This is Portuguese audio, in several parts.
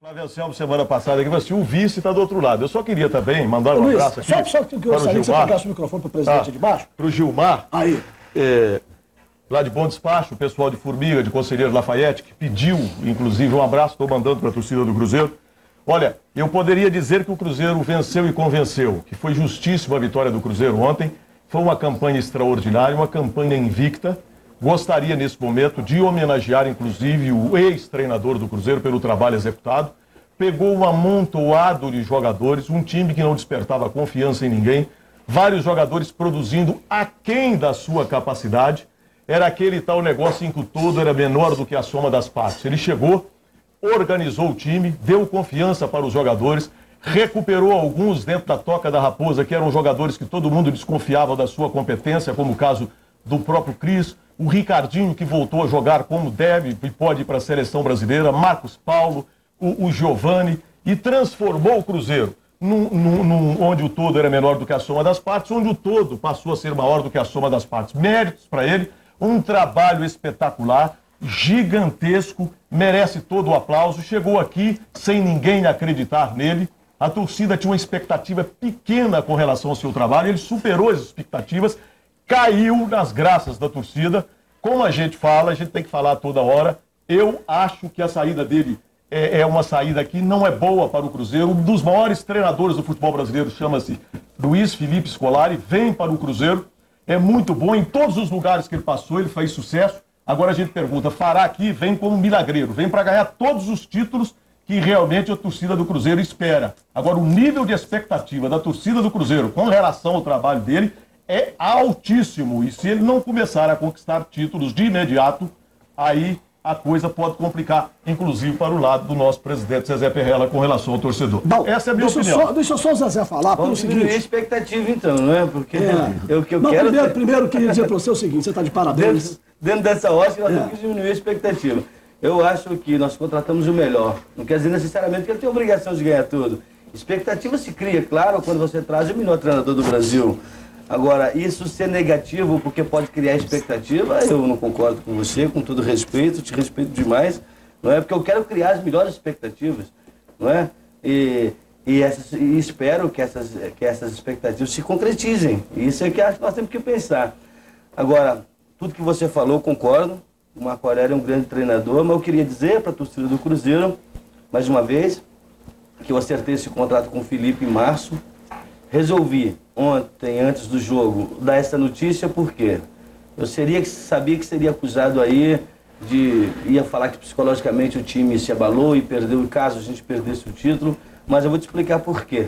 Flávio Anselmo, semana passada, aqui, mas o vice está do outro lado. Eu só queria também mandar um abraço aqui. Só que eu gostaria que você pegasse o microfone para o presidente de baixo. Para o Gilmar, aí. Lá de Bom Despacho, o pessoal de Formiga, de Conselheiro Lafayette, que pediu, inclusive, um abraço, estou mandando para a torcida do Cruzeiro. Olha, eu poderia dizer que o Cruzeiro venceu e convenceu, que foi justíssima a vitória do Cruzeiro ontem. Foi uma campanha extraordinária, uma campanha invicta. Gostaria, nesse momento, de homenagear, inclusive, o ex-treinador do Cruzeiro pelo trabalho executado. Pegou um amontoado de jogadores, um time que não despertava confiança em ninguém, vários jogadores produzindo aquém da sua capacidade. Era aquele tal negócio em que o todo era menor do que a soma das partes. Ele chegou, organizou o time, deu confiança para os jogadores, recuperou alguns dentro da Toca da Raposa, que eram jogadores que todo mundo desconfiava da sua competência, como o caso do próprio Cris, o Ricardinho, que voltou a jogar como deve e pode ir para a seleção brasileira, Marcos Paulo, o Giovani, e transformou o Cruzeiro onde o todo era menor do que a soma das partes, onde o todo passou a ser maior do que a soma das partes. Méritos para ele, um trabalho espetacular, gigantesco, merece todo o aplauso. Chegou aqui sem ninguém acreditar nele. A torcida tinha uma expectativa pequena com relação ao seu trabalho, ele superou as expectativas, caiu nas graças da torcida. Como a gente fala, a gente tem que falar toda hora. Eu acho que a saída dele é uma saída que não é boa para o Cruzeiro. Um dos maiores treinadores do futebol brasileiro chama-se Luiz Felipe Scolari, vem para o Cruzeiro, é muito bom, em todos os lugares que ele passou ele faz sucesso. Agora a gente pergunta, fará aqui? Vem como milagreiro, vem para ganhar todos os títulos que realmente a torcida do Cruzeiro espera. Agora o nível de expectativa da torcida do Cruzeiro com relação ao trabalho dele é altíssimo, e se ele não começar a conquistar títulos de imediato, aí a coisa pode complicar, inclusive para o lado do nosso presidente Zezé Perrella com relação ao torcedor. Não, essa é a minha opinião. Deixa só o Zezé falar. Vamos diminuir a expectativa então, não é? Porque o que eu quero... Primeiro eu queria dizer para você o seguinte, você está de parabéns. Dentro dessa ótica, nós temos que diminuir a expectativa. Eu acho que nós contratamos o melhor. Não quer dizer necessariamente que ele tem obrigação de ganhar tudo. Expectativa se cria, claro, quando você traz o melhor treinador do Brasil. Agora, isso ser negativo porque pode criar expectativa, eu não concordo com você, com todo respeito, te respeito demais, não é? Porque eu quero criar as melhores expectativas, não é? E espero que essas expectativas se concretizem. Isso é que acho que nós temos que pensar. Agora, tudo que você falou, concordo, o Marco Aurélio é um grande treinador, mas eu queria dizer para a torcida do Cruzeiro, mais uma vez, que eu acertei esse contrato com o Felipe em março. Resolvi ontem, antes do jogo, dar essa notícia porque eu sabia que seria acusado aí ia falar que psicologicamente o time se abalou e perdeu, caso a gente perdesse o título, mas eu vou te explicar por quê.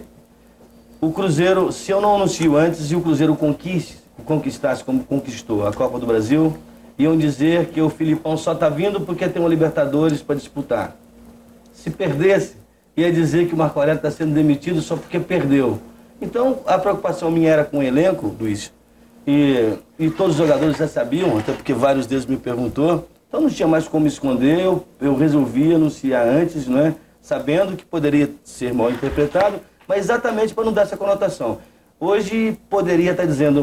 O Cruzeiro, se eu não anuncio antes e o Cruzeiro conquistasse como conquistou a Copa do Brasil, iam dizer que o Filipão só está vindo porque tem uma Libertadores para disputar. Se perdesse, ia dizer que o Marco Aurélio está sendo demitido só porque perdeu. Então, a preocupação minha era com o elenco, Luiz, e todos os jogadores já sabiam, até porque vários deles me perguntou, então não tinha mais como esconder, eu resolvi anunciar antes, não é? Sabendo que poderia ser mal interpretado, mas exatamente para não dar essa conotação. Hoje poderia estar dizendo,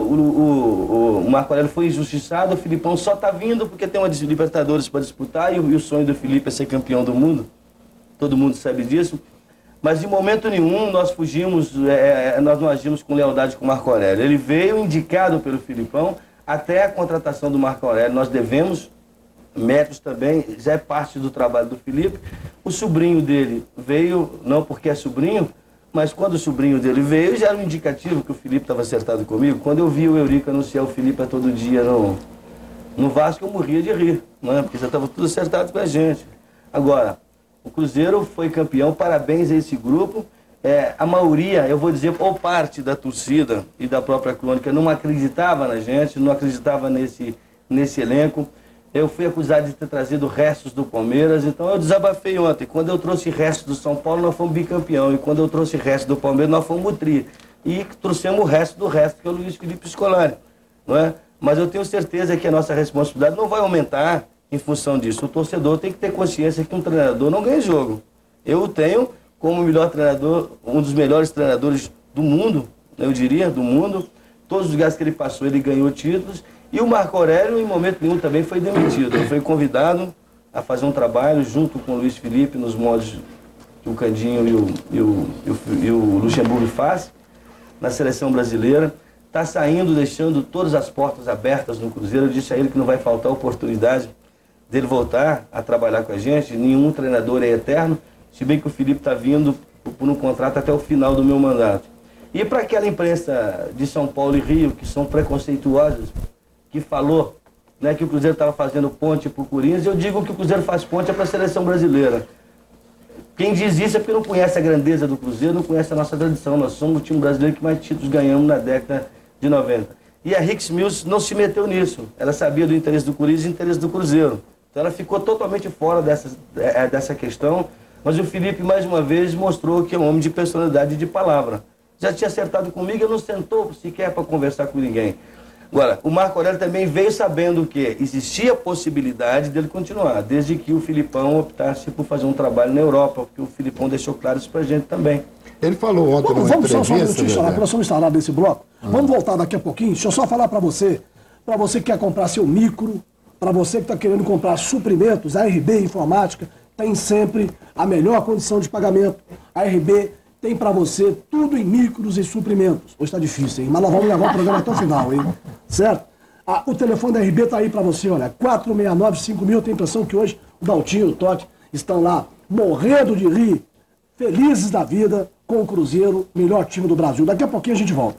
o Marco Aurélio foi injustiçado, o Filipão só está vindo porque tem uma Libertadores para disputar e o sonho do Felipe é ser campeão do mundo, todo mundo sabe disso. Mas de momento nenhum nós fugimos, nós não agimos com lealdade com o Marco Aurélio. Ele veio indicado pelo Filipão até a contratação do Marco Aurélio. Nós devemos méritos também, já é parte do trabalho do Felipe. O sobrinho dele veio, não porque é sobrinho, mas quando o sobrinho dele veio, já era um indicativo que o Felipe estava acertado comigo. Quando eu vi o Eurico anunciar o Felipe a todo dia no Vasco, eu morria de rir, não é? Porque já estava tudo acertado com a gente. Agora, o Cruzeiro foi campeão, parabéns a esse grupo. A maioria, eu vou dizer, ou parte da torcida e da própria crônica, não acreditava na gente, não acreditava nesse elenco. Eu fui acusado de ter trazido restos do Palmeiras, então eu desabafei ontem. Quando eu trouxe restos do São Paulo, nós fomos bicampeão. E quando eu trouxe restos do Palmeiras, nós fomos tri. E trouxemos o resto do resto, que é o Luiz Felipe Scolari, não é? Mas eu tenho certeza que a nossa responsabilidade não vai aumentar em função disso. O torcedor tem que ter consciência que um treinador não ganha jogo. Eu o tenho como o melhor treinador, um dos melhores treinadores do mundo, eu diria, do mundo. Todos os lugares que ele passou, ele ganhou títulos. E o Marco Aurélio, em momento nenhum, também foi demitido. Ele foi convidado a fazer um trabalho junto com o Luiz Felipe nos moldes o Candinho e o Luxemburgo faz na seleção brasileira. Está saindo, deixando todas as portas abertas no Cruzeiro. Eu disse a ele que não vai faltar oportunidade dele voltar a trabalhar com a gente. Nenhum treinador é eterno, se bem que o Felipe está vindo por um contrato até o final do meu mandato. E para aquela imprensa de São Paulo e Rio, que são preconceituosas, que falou, né, que o Cruzeiro estava fazendo ponte para o Corinthians, eu digo que o Cruzeiro faz ponte para a seleção brasileira. Quem diz isso é porque não conhece a grandeza do Cruzeiro, não conhece a nossa tradição. Nós somos o time brasileiro que mais títulos ganhamos na década de 90. E a Rix Mills não se meteu nisso. Ela sabia do interesse do Corinthians e do interesse do Cruzeiro. Então ela ficou totalmente fora dessa questão. Mas o Felipe, mais uma vez, mostrou que é um homem de personalidade e de palavra. Já tinha acertado comigo, ele não sentou sequer para conversar com ninguém. Agora, o Marco Aurélio também veio sabendo que existia a possibilidade dele continuar, desde que o Filipão optasse por fazer um trabalho na Europa, porque o Filipão deixou claro isso pra gente também. Ele falou ontem numa Vamos só um entrevista... minutinho, que nós vamos instalar nesse bloco. Vamos voltar daqui a pouquinho. Deixa eu só falar para você que quer comprar seu micro, para você que está querendo comprar suprimentos, a RB Informática tem sempre a melhor condição de pagamento. A RB tem para você tudo em micros e suprimentos. Hoje está difícil, hein? Mas nós vamos levar o programa até o final, hein? Certo? O telefone da RB está aí para você, olha, 469-5000. Tenho a impressão que hoje o Daltinho e o Totti estão lá morrendo de rir, felizes da vida com o Cruzeiro, melhor time do Brasil. Daqui a pouquinho a gente volta.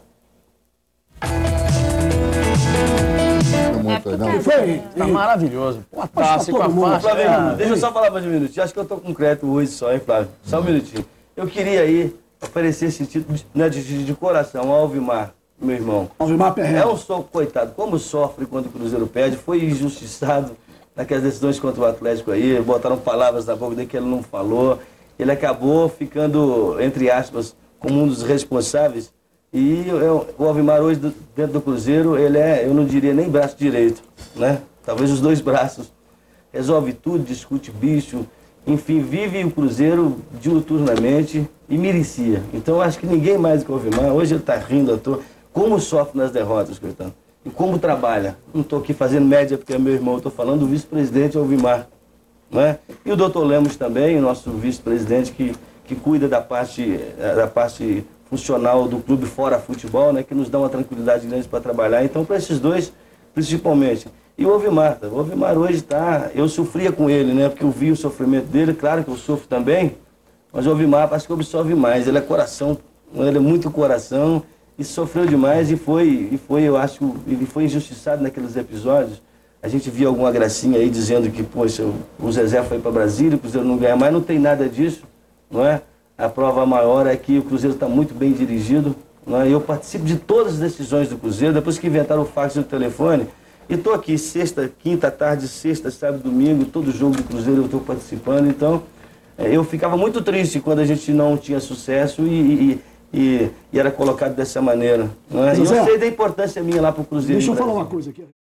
Tá maravilhoso. Uma taça com a faixa. Flávio, deixa eu só falar mais um minutinho. Acho que eu tô concreto hoje só, hein, Flávio? Só um minutinho. Eu queria aí oferecer esse título de coração ao Alvimar, meu irmão. Alvimar Perrella. É um soco, coitado. Como sofre quando o Cruzeiro perde. Foi injustiçado naquelas decisões contra o Atlético aí. Botaram palavras na boca dele que ele não falou. Ele acabou ficando, entre aspas, como um dos responsáveis. E o Alvimar hoje, dentro do Cruzeiro, ele é, eu não diria nem braço direito, né? Talvez os dois braços. Resolve tudo, discute bicho, enfim, vive o Cruzeiro diuturnamente e merecia. Então, eu acho que ninguém mais do que o Alvimar. Hoje ele está rindo à toa. Como sofre nas derrotas, coitado. E como trabalha. Não estou aqui fazendo média porque é meu irmão, estou falando do vice-presidente Alvimar. Né? E o doutor Lemos também, o nosso vice-presidente que cuida da parte funcional do clube fora futebol, né, que nos dá uma tranquilidade grande para trabalhar. Então, para esses dois, principalmente. E o Alvimar, o Alvimar hoje está... Eu sofria com ele, né, porque eu vi o sofrimento dele, claro que eu sofro também, mas o Alvimar acho que absorve mais. Ele é coração, ele é muito coração, e sofreu demais e foi, eu acho, ele foi injustiçado naqueles episódios. A gente via alguma gracinha aí dizendo que, poxa, o Zezé foi para Brasília, o Cruzeiro não ganha mais, não tem nada disso, não é? A prova maior é que o Cruzeiro está muito bem dirigido. Né? Eu participo de todas as decisões do Cruzeiro, depois que inventaram o fax e o telefone. E estou aqui sexta, quinta tarde, sexta, sábado, domingo, todo jogo do Cruzeiro eu estou participando. Então, eu ficava muito triste quando a gente não tinha sucesso e era colocado dessa maneira. Né? E eu sei da importância minha lá para o Cruzeiro. Deixa eu falar uma coisa aqui.